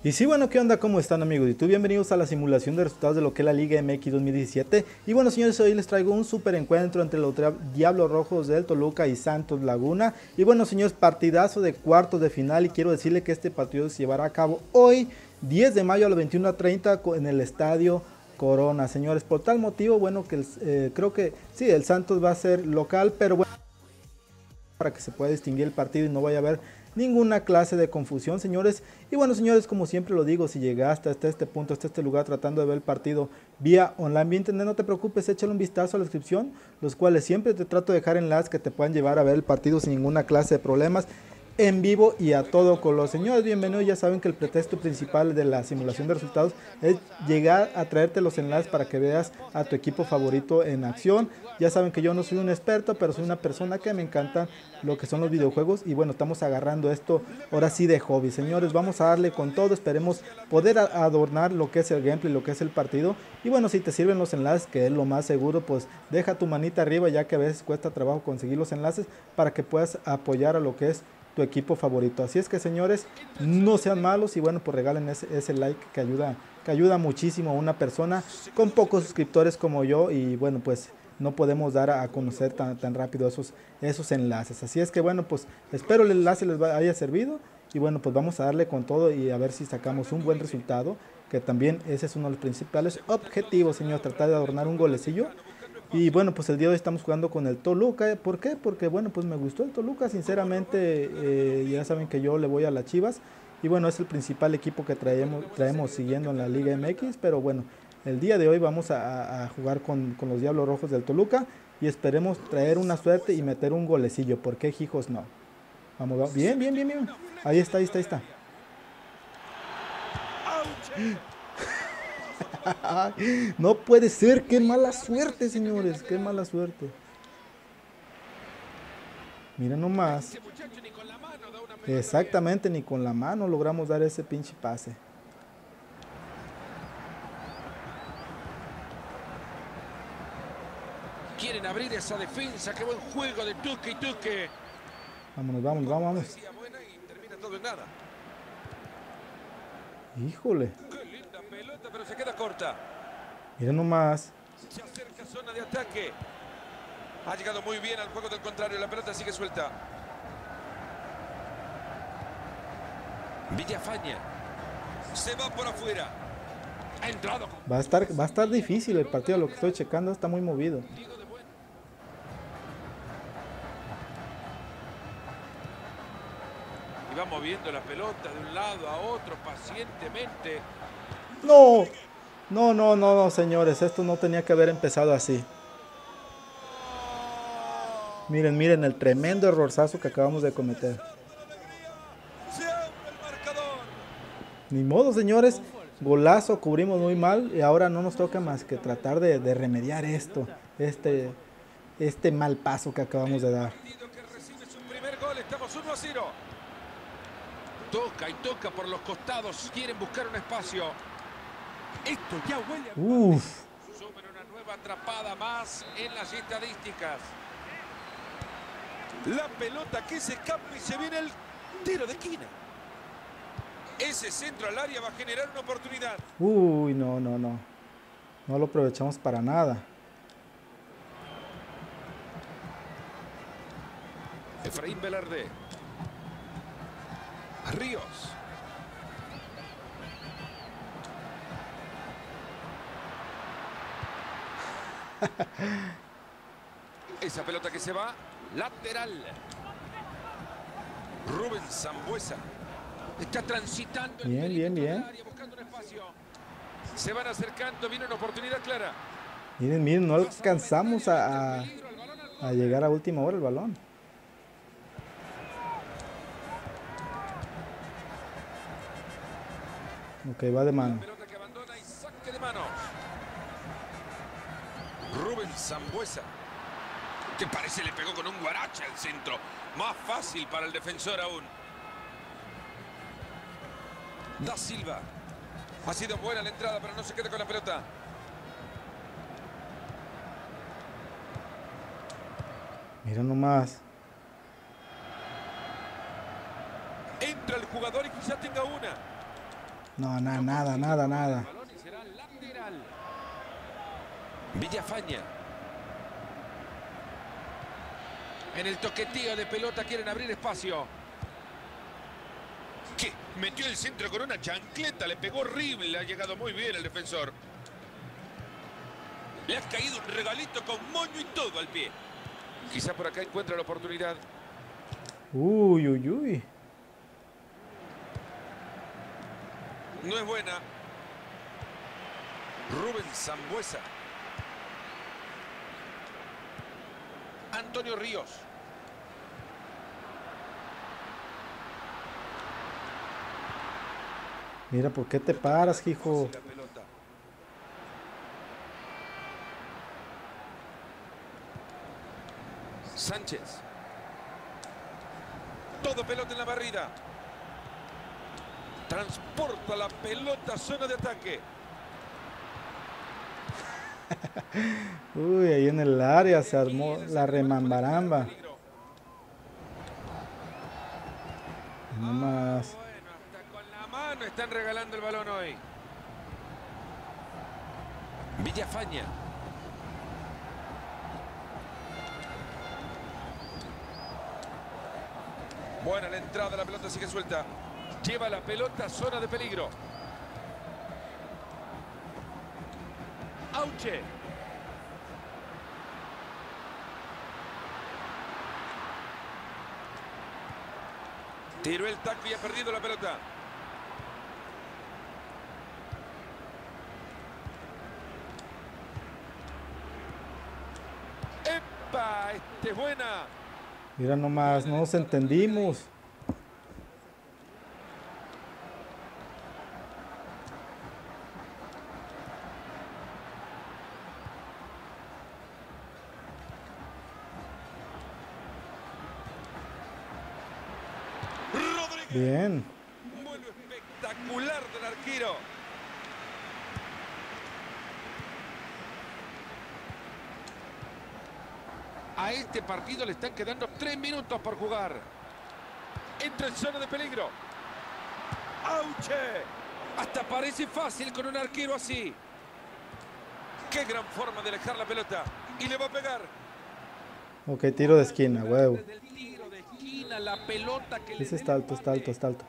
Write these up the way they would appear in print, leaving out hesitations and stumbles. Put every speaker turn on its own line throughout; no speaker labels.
Y sí, bueno, ¿qué onda? ¿Cómo están, amigos? Y tú, bienvenidos a la simulación de resultados de lo que es la Liga MX 2017. Y bueno, señores, hoy les traigo un super encuentro entre los Diablos Rojos del Toluca y Santos Laguna. Y bueno, señores, partidazo de cuartos de final. Y quiero decirle que este partido se llevará a cabo hoy, 10 de mayo a las 21:30 en el estadio Corona, señores. Por tal motivo, bueno, que creo que sí, el Santos va a ser local, pero bueno, para que se pueda distinguir el partido y no vaya a haber ninguna clase de confusión, señores. Y bueno, señores, como siempre lo digo, si llegaste hasta este punto, hasta este lugar tratando de ver el partido vía online, vía internet, no te preocupes, échale un vistazo a la descripción, los cuales siempre te trato de dejar enlaces que te puedan llevar a ver el partido sin ninguna clase de problemas, en vivo y a todo color. Señores, bienvenidos. Ya saben que el pretexto principal de la simulación de resultados es llegar a traerte los enlaces para que veas a tu equipo favorito en acción. Ya saben que yo no soy un experto, pero soy una persona que me encanta lo que son los videojuegos. Y bueno, estamos agarrando esto ahora sí de hobby. Señores, vamos a darle con todo. Esperemos poder adornar lo que es el gameplay, lo que es el partido. Y bueno, si te sirven los enlaces, que es lo más seguro, pues deja tu manita arriba, ya que a veces cuesta trabajo conseguir los enlaces para que puedas apoyar a lo que es tu equipo favorito. Así es que, señores, no sean malos y bueno, pues regalen ese like que ayuda muchísimo a una persona con pocos suscriptores como yo. Y bueno, pues no podemos dar a conocer tan rápido esos enlaces. Así es que bueno, pues espero el enlace les haya servido y bueno, pues vamos a darle con todo y a ver si sacamos un buen resultado, que también ese es uno de los principales objetivos, señor, tratar de adornar un golecillo. Y bueno, pues el día de hoy estamos jugando con el Toluca. ¿Por qué? Porque bueno, pues me gustó el Toluca. Sinceramente, ya saben que yo le voy a las Chivas. Y bueno, es el principal equipo que traemos siguiendo en la Liga MX. Pero bueno, el día de hoy vamos a jugar con los Diablos Rojos del Toluca. Y esperemos traer una suerte y meter un golecillo. ¿Por qué, hijos? No. Vamos, vamos. Bien, bien, bien, bien. Ahí está, ahí está, ahí está. No puede ser, qué mala suerte, señores, qué mala suerte. Miren nomás. Exactamente, ni con la mano logramos dar ese pinche pase.
Quieren abrir esa defensa, qué buen juego de Tuque y Tuque.
Vámonos, vámonos, vamos. Híjole.
Qué linda pelota, pero se queda corta.
Miren nomás.
Se acerca zona de ataque. Ha llegado muy bien al juego del contrario. La pelota sigue suelta. Villafaña. Se va por afuera. Ha entrado.
Va a estar difícil el partido. Lo que estoy checando está muy movido.
Y va moviendo la pelota de un lado a otro pacientemente.
No. No, no, no, no, señores. Esto no tenía que haber empezado así. Miren, miren el tremendo errorzazo que acabamos de cometer. Ni modo, señores. Golazo, cubrimos muy mal y ahora no nos toca más que tratar de remediar esto. Este mal paso que acabamos de dar.
Estamos 1-0. Toca y toca por los costados. Quieren buscar un espacio. Esto ya huele a...
Uf.
Sumen una nueva atrapada más en las estadísticas. La pelota que se escapa y se viene el tiro de esquina. Ese centro al área va a generar una oportunidad.
Uy, no, no, no. No lo aprovechamos para nada.
Efraín Velarde. Ríos. Esa pelota que se va. Lateral. Rubén Sambuesa. Está transitando.
Bien, bien, bien.
Buscando un espacio. Se van acercando. Viene una oportunidad clara.
Miren, miren, no alcanzamos a llegar a última hora el balón. Ok, va de mano.
Pelota que abandona y saque de manos. Rubén Sambuesa. Que parece le pegó con un guarache al centro. Más fácil para el defensor aún. Da Silva. Ha sido buena la entrada, pero no se queda con la pelota.
Mira nomás.
Entra el jugador y quizá tenga una.
No, nada, nada, nada.
Villafaña. En el toqueteo de pelota quieren abrir espacio. ¿Qué? Metió el centro con una chancleta, le pegó horrible, ha llegado muy bien el defensor. Le ha caído un regalito con moño y todo al pie. Quizá por acá encuentra la oportunidad.
Uy, uy, uy.
No es buena. Rubén Sambuesa. Antonio Ríos.
Mira, ¿por qué te paras, hijo?
Sánchez. Todo pelota en la barrida. Transporta la pelota a zona de ataque.
Uy, ahí en el área se armó la remambaramba. No más.
Bueno, hasta con la mano están regalando el balón hoy. Villafaña. Buena la entrada, la pelota sigue suelta. Lleva la pelota a zona de peligro. Auche. Tiró el tackle y ha perdido la pelota. ¡Epa! Este es buena.
Mira nomás, no nos entendimos. Bien.
Un vuelo espectacular del arquero. A este partido le están quedando 3 minutos por jugar. Entra en zona de peligro. ¡Auche! Hasta parece fácil con un arquero así. Qué gran forma de alejar la pelota. Y le va a pegar.
Ok, tiro de esquina, huevo.
Desde el tiro de esquina, la pelota que
Ese está alto, está alto, está alto.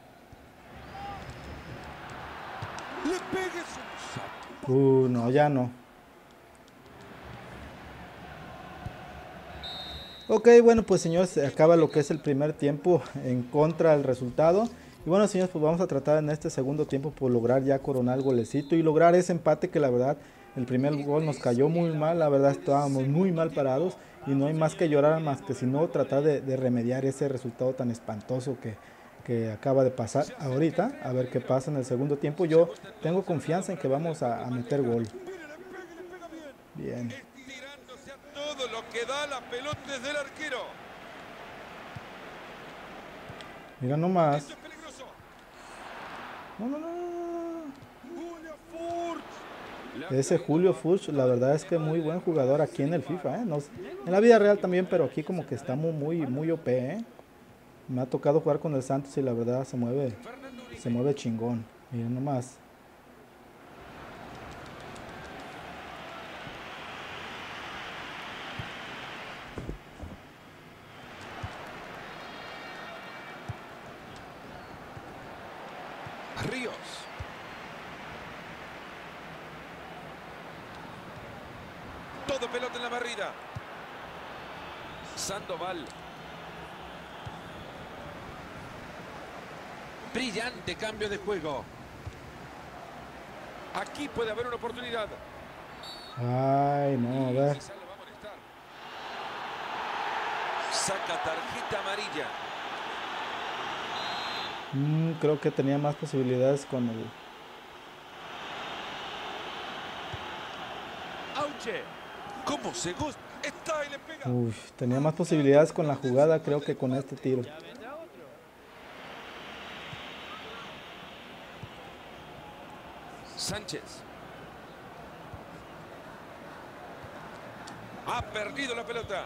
le pegue su...
No, ya no. Ok, bueno, pues señores, se acaba lo que es el primer tiempo en contra del resultado. Y bueno, señores, pues vamos a tratar en este segundo tiempo por lograr ya coronar el golecito y lograr ese empate que la verdad, el primer gol nos cayó muy mal. La verdad, estábamos muy mal parados y no hay más que llorar, más que sino tratar de remediar ese resultado tan espantoso que acaba de pasar ahorita. A ver qué pasa en el segundo tiempo. Yo tengo confianza en que vamos a meter gol. Bien.
Estirándose a todo lo que da la pelota desde el arquero.
Mira nomás.
Esto es peligroso.
No, no, no.
Julio Furch.
Ese Julio Furch, la verdad es que muy buen jugador aquí en el FIFA, ¿eh? En la vida real también, pero aquí como que está muy OP, ¿eh? Me ha tocado jugar con el Santos y la verdad se mueve chingón. Miren nomás.
Ríos. Todo pelota en la barrida. Sandoval. Brillante cambio de juego. Aquí puede haber una oportunidad.
Ay, no, a ver.
Quizá lo va a molestar. Saca tarjeta amarilla.
Creo que tenía más posibilidades con el...
Auche. ¿Cómo se gusta? Está y le pega.
Uy, tenía más posibilidades con la jugada, creo que con este tiro.
Sánchez. Ha perdido la pelota.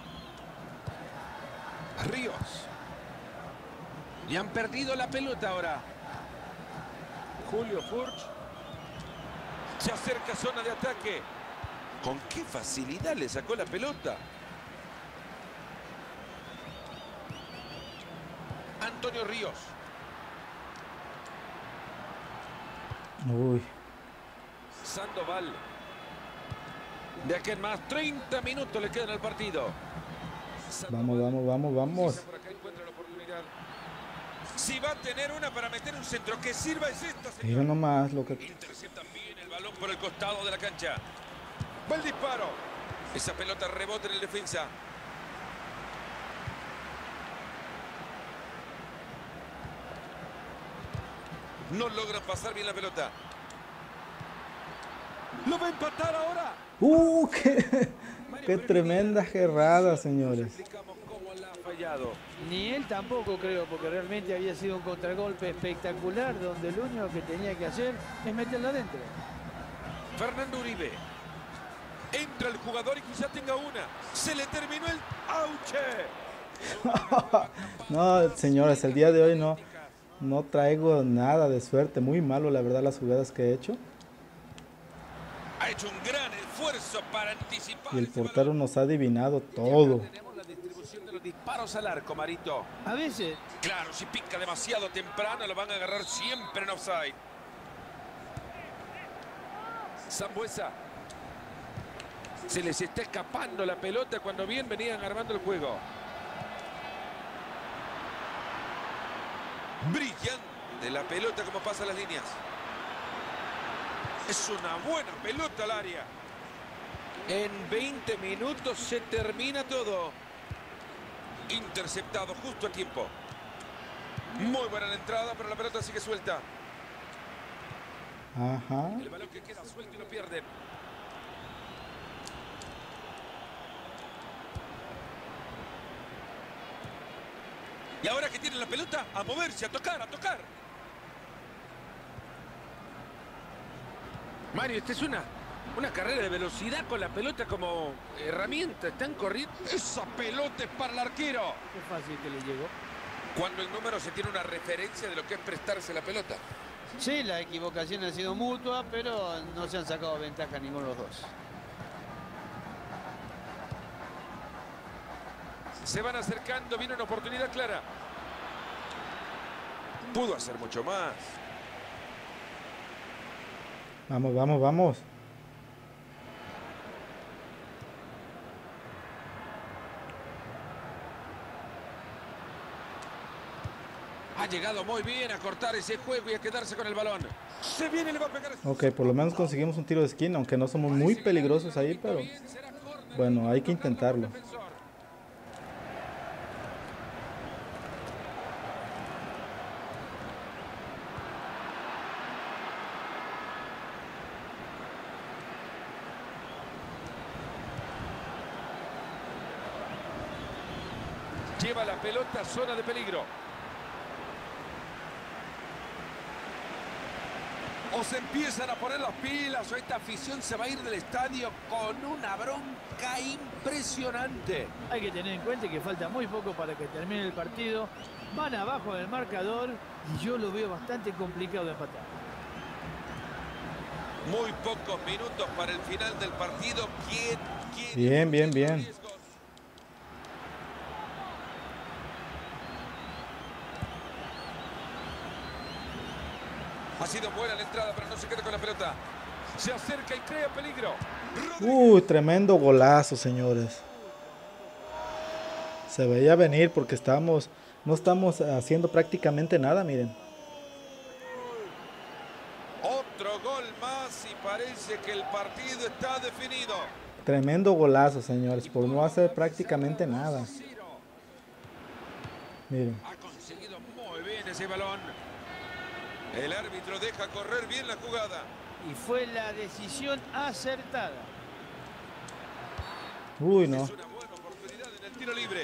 Ríos. Y han perdido la pelota ahora. Julio Furch. Se acerca a zona de ataque. ¿Con qué facilidad le sacó la pelota? Antonio Ríos.
Uy.
Sandoval. De aquí en más, 30 minutos le quedan al partido.
Vamos, vamos, vamos, vamos.
Por acá encuentra la oportunidad. Si va a tener una para meter un centro que sirva es esta, señor.
Mira nomás lo que...
Interceptan bien el balón por el costado de la cancha. Va el disparo. Esa pelota rebota en el defensa. No logran pasar bien la pelota. ¿Lo va a empatar ahora?
¡Qué tremenda jerrada, señores!
Explicamos cómo la ha fallado.
Ni él tampoco creo, porque realmente había sido un contragolpe espectacular donde lo único que tenía que hacer es meterla adentro.
Fernando Uribe. Entra el jugador y quizá tenga una. Se le terminó el auche.
No, señores, el día de hoy no traigo nada de suerte. Muy malo, la verdad, las jugadas que he hecho.
Ha hecho un gran esfuerzo para anticipar.
Y el
ese
portero
balón.
nos ha adivinado todo.
Tenemos la distribución de los disparos al arco, Marito.
A veces
Claro, si pica demasiado temprano lo van a agarrar siempre en offside. Sambuesa. Se les está escapando la pelota cuando bien venían armando el juego. Brillante la pelota como pasa las líneas. Es una buena pelota al área. En 20 minutos se termina todo. Interceptado justo a tiempo. Muy buena la entrada, pero la pelota sigue suelta.
Ajá.
El balón que queda suelto y lo pierden. Y ahora que tienen la pelota, a moverse, a tocar, a tocar. Mario, esta es una carrera de velocidad con la pelota como herramienta. Están corriendo. Esa pelota es para el arquero.
es fácil que le llegó.
Cuando el número se tiene una referencia de lo que es prestarse la pelota.
Sí, la equivocación ha sido mutua, pero no se han sacado ventaja ninguno de los dos.
Se van acercando, viene una oportunidad clara. Pudo hacer mucho más.
Vamos, vamos, vamos.
Ha llegado muy bien a cortar ese juego y a quedarse con el balón. Se viene, le va a pegar.
Ok, por lo menos conseguimos un tiro de esquina, aunque no somos muy peligrosos ahí, pero bueno, hay que intentarlo.
Lleva la pelota a zona de peligro. O se empiezan a poner las pilas o esta afición se va a ir del estadio con una bronca impresionante.
Hay que tener en cuenta que falta muy poco para que termine el partido. Van abajo del marcador y yo lo veo bastante complicado de empatar.
Muy pocos minutos para el final del partido. ¿Quién quiere
Bien, bien, bien.
riesgos? Ha sido buena la entrada, pero no se queda con la pelota. Se acerca y crea peligro.
Tremendo golazo, señores. Se veía venir porque no estamos haciendo prácticamente nada, miren.
Otro gol más y parece que el partido está definido.
Tremendo golazo, señores, por no hacer prácticamente nada. Miren.
Ha conseguido muy bien ese balón. El árbitro deja correr bien la jugada.
Y fue la decisión acertada.
Uy, no.
Es una buena oportunidad en el tiro libre.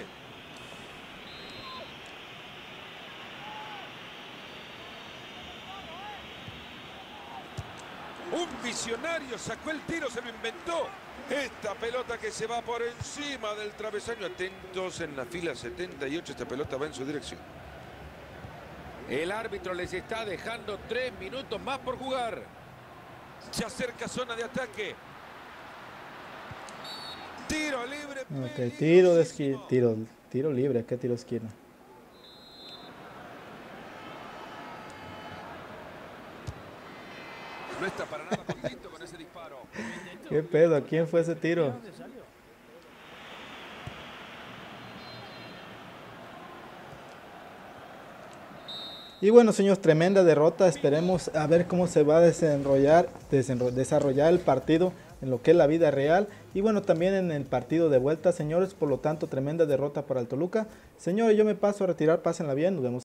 Un visionario sacó el tiro, se lo inventó. Esta pelota que se va por encima del travesaño. Atentos en la fila 78, esta pelota va en su dirección.
El árbitro les está dejando 3 minutos más por jugar.
Se acerca zona de ataque. Tiro libre.
Ok, tiro de esquina. Tiro libre, ¿qué tiro de esquina?
No está para nada contento con ese disparo.
¿Qué pedo? ¿A quién fue ese tiro?
¿De dónde salió?
Y bueno, señores, tremenda derrota. Esperemos a ver cómo se va a desarrollar el partido en lo que es la vida real. Y bueno, también en el partido de vuelta, señores. Por lo tanto, tremenda derrota para el Toluca. Señores, yo me paso a retirar. Pásenla bien. Nos vemos.